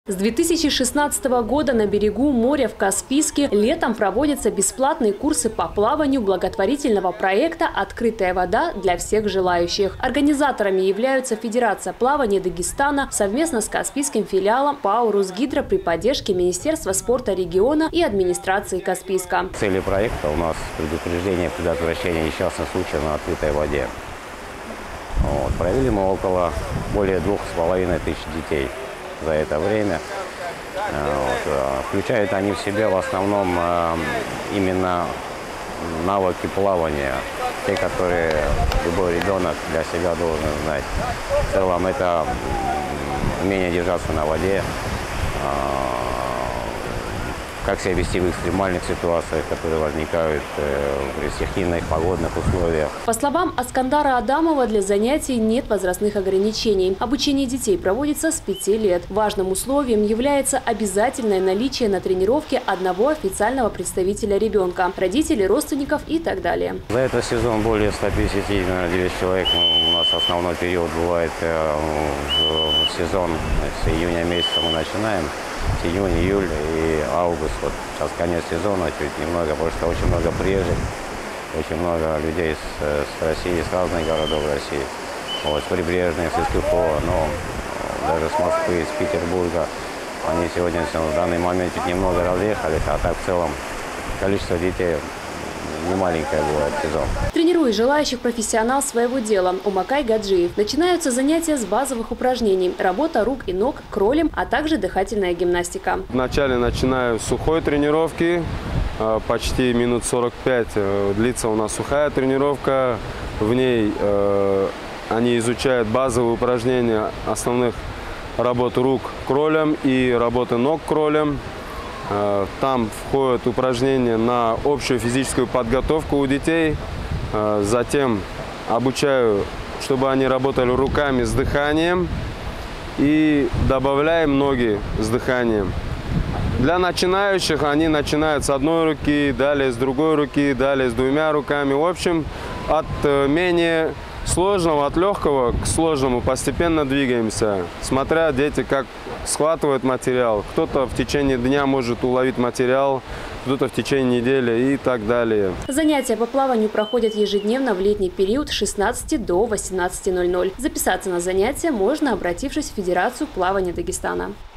С 2016 года на берегу моря в Каспийске летом проводятся бесплатные курсы по плаванию благотворительного проекта «Открытая вода для всех желающих». Организаторами являются Федерация плавания Дагестана совместно с Каспийским филиалом ПАО «Русгидро» при поддержке Министерства спорта региона и администрации Каспийска. Цели проекта у нас предупреждение и предотвращение несчастных случаев на открытой воде. Провели мы более 2500 детей за это время. Включают они в себя в основном именно навыки плавания, те, которые любой ребенок для себя должен знать. В целом это умение держаться на воде, как себя вести в экстремальных ситуациях, которые возникают при стихийных погодных условиях. По словам Аскандара Адамова, для занятий нет возрастных ограничений. Обучение детей проводится с 5 лет. Важным условием является обязательное наличие на тренировке одного официального представителя ребенка, родителей, родственников и так далее. За этот сезон более 159 человек. У нас основной период бывает в сезон, с июня месяца мы начинаем. Июнь, июль и август. Вот сейчас конец сезона, чуть немного, потому что очень много приезжих, очень много людей с России, с разных городов России. С прибрежных, с Искюхова, но даже с Москвы, с Петербурга. Они сегодня в данный момент чуть немного разъехались, а так в целом количество детей немаленькое бывает сезон. Тренирует желающих профессионал своего дела Умакай Гаджиев. Начинаются занятия с базовых упражнений. Работа рук и ног, кролем, а также дыхательная гимнастика. Вначале начинаю с сухой тренировки. Почти минут 45 длится у нас сухая тренировка. В ней они изучают базовые упражнения основных работ рук кролем и работы ног кролем. Там входят упражнения на общую физическую подготовку у детей. Затем обучаю, чтобы они работали руками с дыханием. И добавляем ноги с дыханием. Для начинающих они начинают с одной руки, далее с другой руки, далее с двумя руками. В общем, от менее сложного, от легкого к сложному постепенно двигаемся, смотря дети как схватывают материал. Кто-то в течение дня может уловить материал, кто-то в течение недели и так далее. Занятия по плаванию проходят ежедневно в летний период с 16 до 18:00. Записаться на занятия можно, обратившись в Федерацию плавания Дагестана.